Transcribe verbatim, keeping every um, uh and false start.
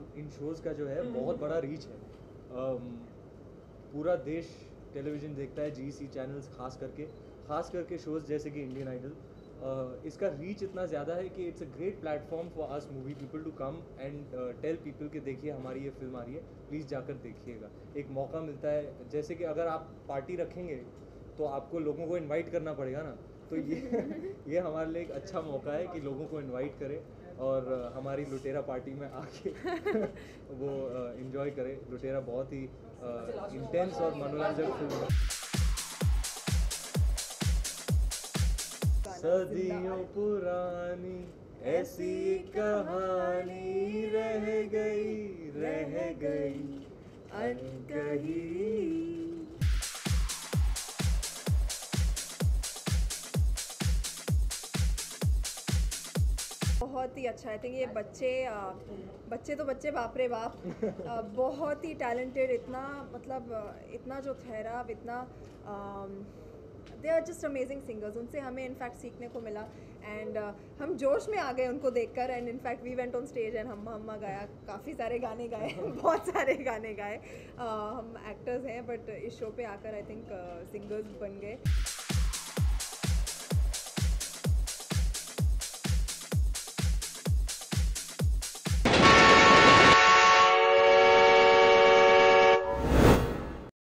इन shows का जो है बहुत बड़ा रीच है। um, पूरा देश टेलीविज़न देखता है, जी सी चैनल्स खास करके खास करके शोज़ जैसे कि इंडियन आइडल। uh, इसका रीच इतना ज़्यादा है कि it's a great platform for us movie people to come and tell people कि देखिए हमारी ये फिल्म आ रही है, प्लीज़ जाकर देखिएगा। एक मौका मिलता है, जैसे कि अगर आप पार्टी रखेंगे तो आपको लोगों को इनवाइट करना पड़ेगा ना, तो ये ये हमारे लिए एक अच्छा मौका है कि लोगों को इनवाइट करें और हमारी लुटेरा पार्टी में आके वो इन्जॉय करें। लुटेरा बहुत ही इंटेंस और मनोरंजक फिल्म है। सदियों पुरानी ऐसी कहानी रह गई रह गई अनकही। बहुत ही अच्छा। आई थिंक ये बच्चे बच्चे तो बच्चे बाप रे बाप बहुत ही टैलेंटेड, इतना मतलब इतना जो ठहराव, इतना they are just amazing singers. उनसे हमें इनफैक्ट सीखने को मिला एंड uh, हम जोश में आ गए उनको देखकर and in fact we went on stage and हम हम गाया, काफ़ी सारे गाने गाए बहुत सारे गाने गाए। uh, हम एक्टर्स हैं बट इस शो पे आकर आई थिंक सिंगर्स बन गए।